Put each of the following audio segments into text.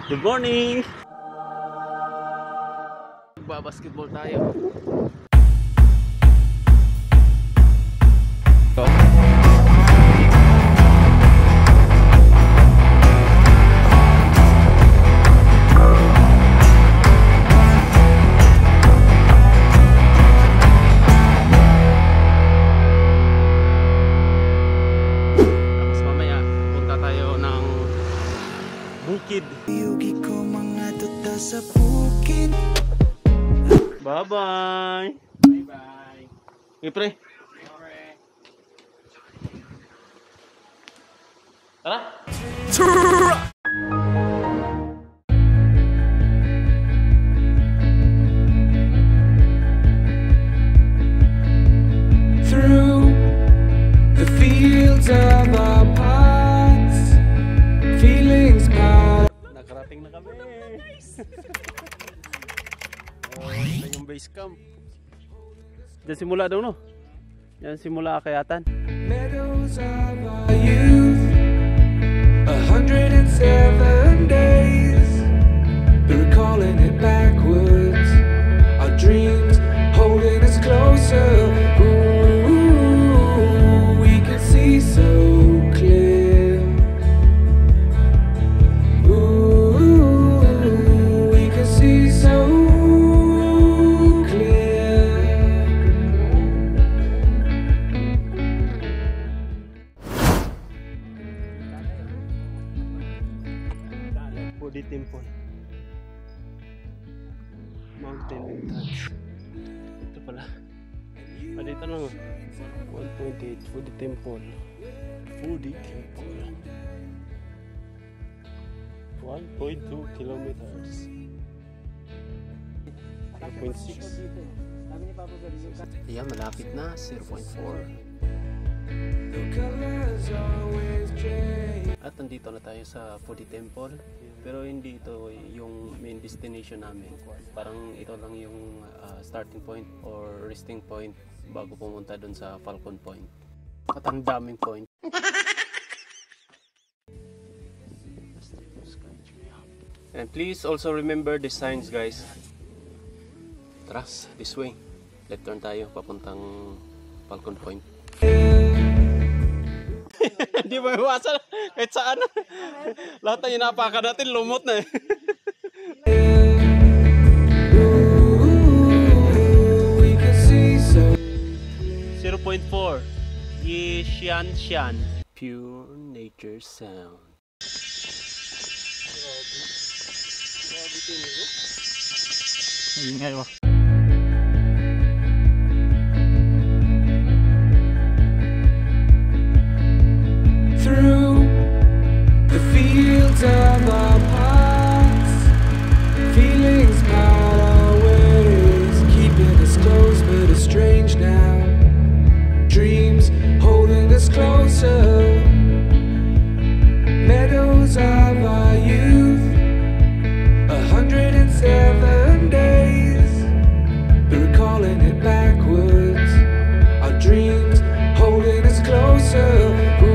Good morning! Magbabasketball tayo. Tapos mamaya punta tayo ng bukid. Bye-bye! Bye-bye! Okay, pre? Tara! Through the fields of our paths, feelings power. Nakarating na kami! Oh, ito yung base camp. Diyan simula daw, no? Diyan simula Akayatan. Meadows of our youth, 107 days, but recalling it backwards, our dreams holding us closer. Ooh, we can see so clear. Ooh, we can see so Buddha Temple, Mountain Entrance. Ito pala. Dito lang. 1.8 Buddha Temple. Buddha Temple. 1.2 kilometers. 1.6. Ayan, malapit na. 0.4. At nandito na tayo sa Buddha Temple. Pero hindi ito yung main destination namin. Parang ito lang yung starting point or resting point bago pumunta dun sa Falcon Point. At ang daming point. And please also remember the signs, guys. Tara, this way. Left turn tayo papuntang Falcon Point. Hindi ba iwasan kahit saan. Lahat na inapaka natin lumot na eh. 0.4 Yishan Pure Nature Sound. Ingay mo. Through the fields of our paths, feelings part our ways, keeping us close but it's strange now. Dreams holding us closer, meadows of our youth, 107 days, but recalling it backwards, our dreams holding us closer.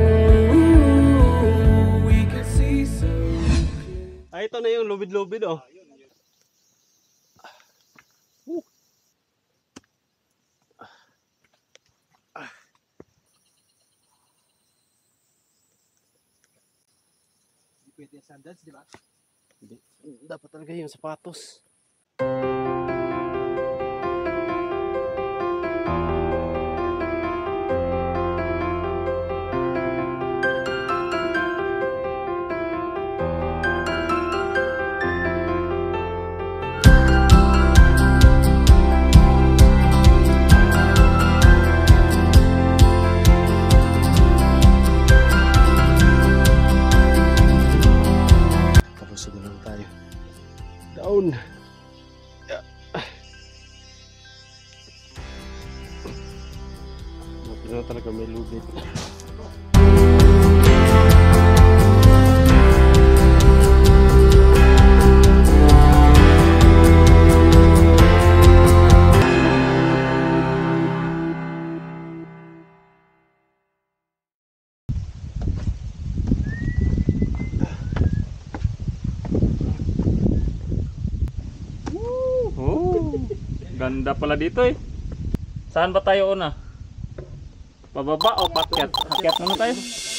Ito na yung lubid-lubid, oh. Hindi pwede yung sandals, di ba? Hindi. Dapat talaga yung sapatos. Down. Napila talaga may lubid. Ganda pala dito eh. Saan ba tayo una? Pababa o pakyat? Akyat muna tayo.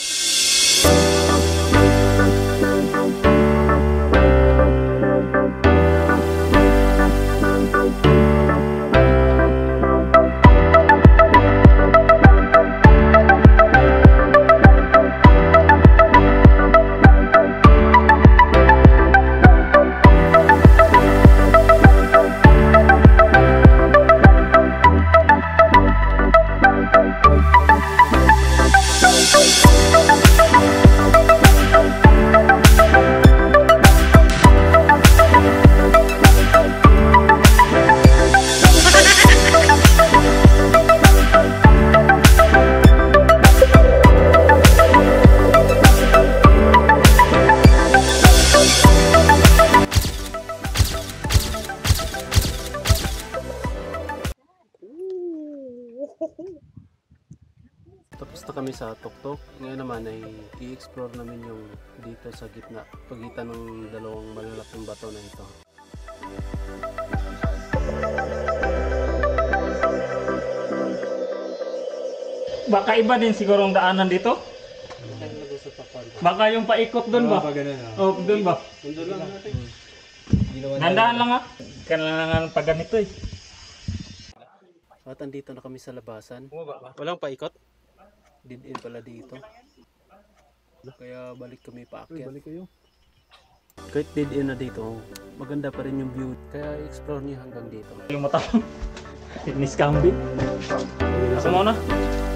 Tapos na kami sa tuktok. Ngayon naman ay i-explore namin yung dito sa gitna, pagitan ng dalawang malalaking bato na ito. Baka iba din siguro ang daanan dito? Baka yung paikot doon ba? O, doon ba? Nandun lang natin. Nandaan lang ha. Kailangan pa ganito eh. At andito na kami sa labasan. Walang paikot? Dead end pala dito. Kaya balik kami paakyat. Balik kayo. Kahit dead end na dito, maganda pa rin yung view. Kaya explore niyo hanggang dito. Yung mata ko. Fitness kambing. Asa mo na?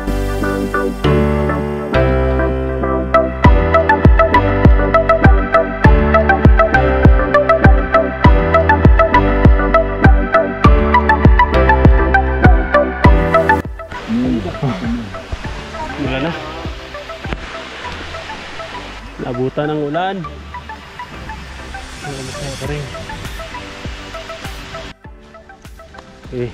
Wala na. Naabutan ng ulan. Masaya pa rin. Eh.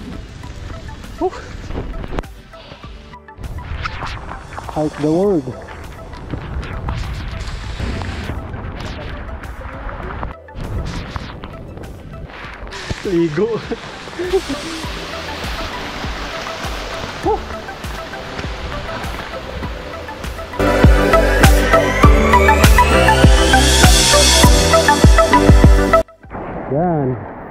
Hike the world. Ligo. Yan.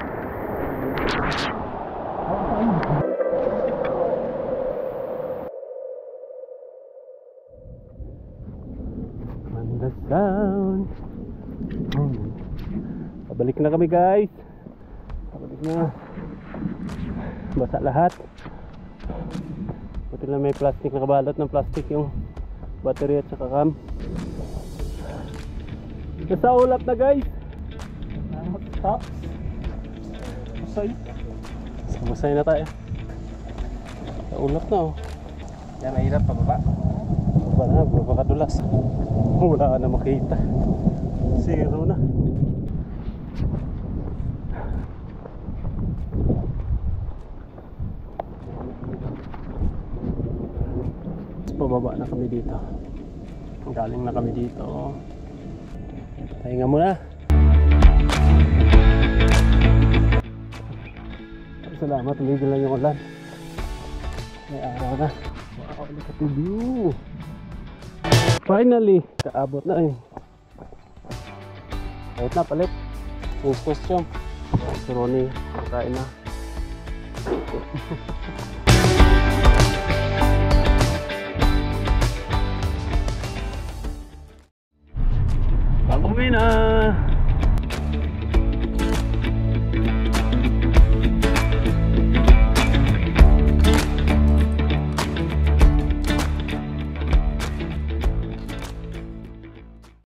Manda sound. Pabalik na kami guys. Pabalik na. Basa lahat. Buti lang may plastic, nakabalot ng plastic yung battery at saka cam. Nasa ulap na guys. Stop. Masay na tayo. Sa ulap na oh. Yan, mahirap pababa. Wala na, baka-dulas. Wala ka na makita. Zero na. Pababa na kami dito. Galing na kami dito. Pahinga muna. Salamat, tumigil lang yung ulan. May araw na. Wow, look at the view. Finally, kaabot na rin. Kahit na, palit. Next question. Si Ronnie, kain na. Pauwi na!